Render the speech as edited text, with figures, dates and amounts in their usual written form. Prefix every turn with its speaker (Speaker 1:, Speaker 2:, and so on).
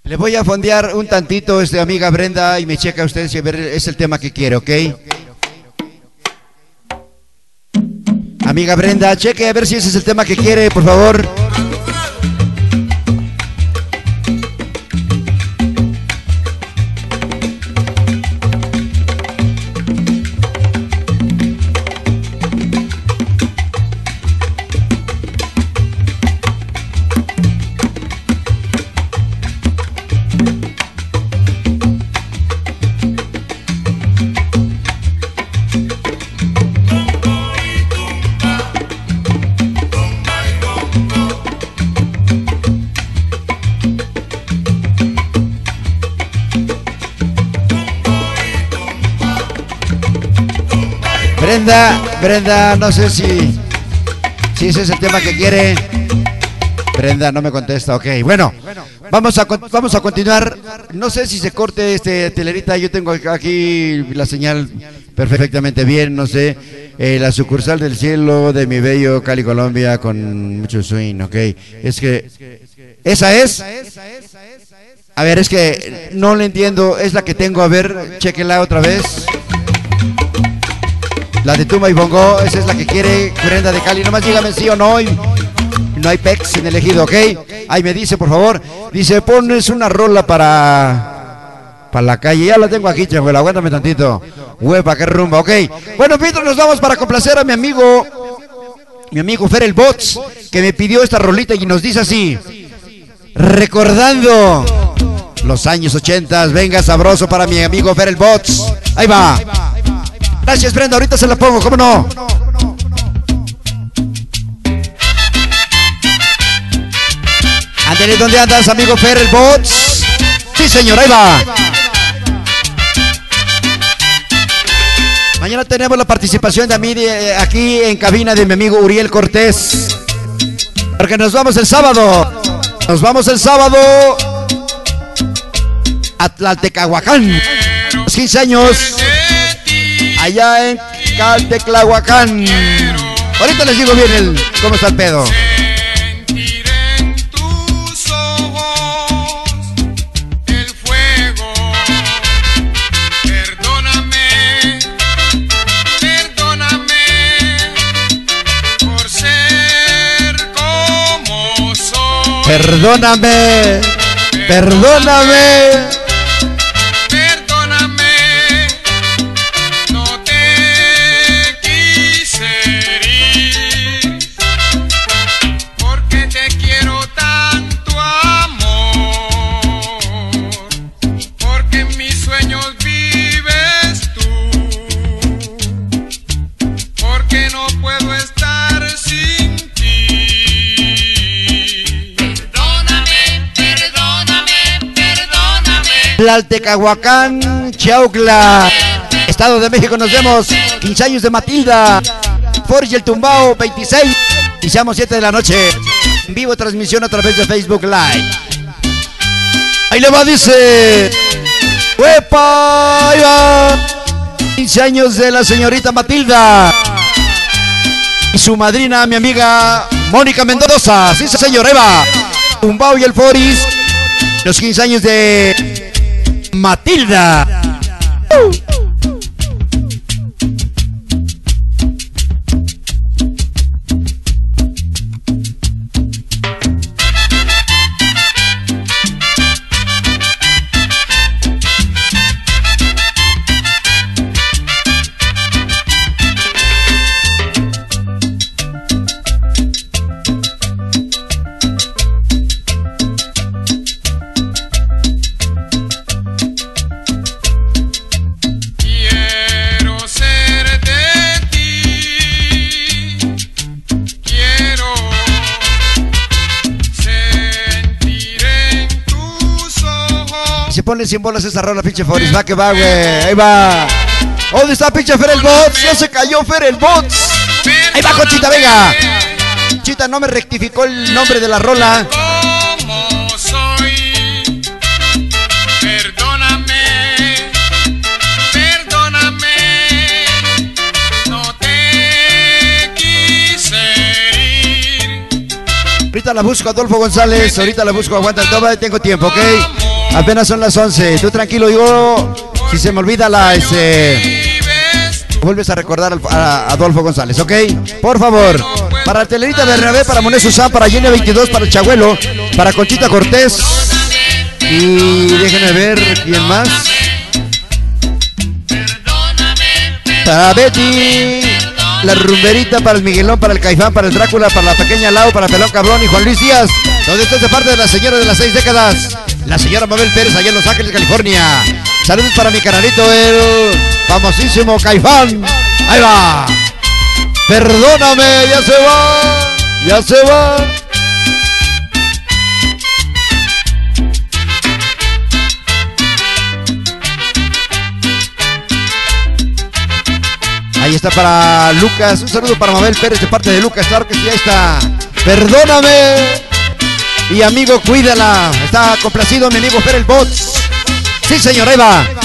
Speaker 1: Le voy a fondear un tantito, amiga Brenda, y me checa usted si es el tema que quiere, ¿ok? Amiga Brenda, cheque a ver si ese es el tema que quiere, por favor. Brenda, no sé si ese es el tema que quiere. Brenda no me contesta, ok. Bueno, vamos a continuar. No sé si se corte telerita. Yo tengo aquí la señal perfectamente bien, no sé. La sucursal del cielo de mi bello Cali, Colombia, con mucho swing, ok. Es que, ¿esa es? A ver, es que no le entiendo. Es la que tengo, a ver, chequenla otra vez. La de Tumba y Bongo, esa es la que quiere Brenda de Cali. Nomás dígame sí o no. No hay pex en el ejido, ¿ok? Ahí me dice, por favor. Dice, pones una rola para la calle. Ya la tengo aquí, chabuela. Aguántame tantito. Huepa, qué rumba, ok. Bueno, mientras nos vamos para complacer a mi amigo Fer el Bots, que me pidió esta rolita y nos dice así. Recordando los años 80. Venga, sabroso para mi amigo Fer el Bots. Ahí va. Gracias, Brenda, ahorita se la pongo, ¿cómo no? Ándale, ¿dónde andas, amigo Fer el Bots? Sí, señor, ahí va. Mañana tenemos la participación de mí aquí en cabina de mi amigo Uriel Cortés. Porque nos vamos el sábado. Nos vamos el sábado a Tlaltecahuacán. Los 15 años. Allá en Calteclahuacán. Ahorita les digo bien cómo está el pedo.
Speaker 2: Sentir en tus ojos el fuego. Perdóname, perdóname por ser como soy.
Speaker 1: Perdóname, perdóname. Tlaltecahuacán, Chaucla, Estado de México, nos vemos. 15 años de Matilda, Forge el Tumbao, 26. Iniciamos 7 de la noche. En vivo transmisión a través de Facebook Live. Ahí le va, dice. ¡Huepa! Ahí va. 15 años de la señorita Matilda. Y su madrina, mi amiga Mónica Mendoza. Sí, señor, ahí va. Tumbao y el Foris. Los 15 años de Matilda. Ponle 100 bolas esa rola, pinche Foris. Va que va, güey. Ahí va. ¿Dónde está, pinche Fer el Bots? Ya se cayó Fer el Bots. Ahí va, Conchita, venga. Conchita no me rectificó el nombre de la rola.
Speaker 2: Como soy. Perdóname. Perdóname. No te quise ir.
Speaker 1: Ahorita la busco, Adolfo González. Ahorita la busco, aguanta el toma. Tengo tiempo, ¿ok? Apenas son las 11. Tú tranquilo, yo, si se me olvida vuelves a recordar a Adolfo González, ¿ok? Por favor. Para Telerita Bernabé, para Monet Susán, para Jenny 22, para el Chabuelo, para Conchita Cortés. Y déjenme ver quién más. Para Betty, la Rumberita, para el Miguelón, para el Caifán, para el Drácula, para la Pequeña Lau, para Pelón Cabrón y Juan Luis Díaz. Todo esto es de parte de la señora de las 6 décadas, la señora Mabel Pérez, allá en Los Ángeles, California. Saludos para mi canalito, el famosísimo Caifán. Ahí va. Perdóname, ya se va. Ya se va. Ahí está para Lucas, un saludo para Mabel Pérez de parte de Lucas, claro que sí, ahí está. Perdóname. Y amigo, cuídala. Está complacido mi amigo Fer el Bot. Sí, señor, ahí va.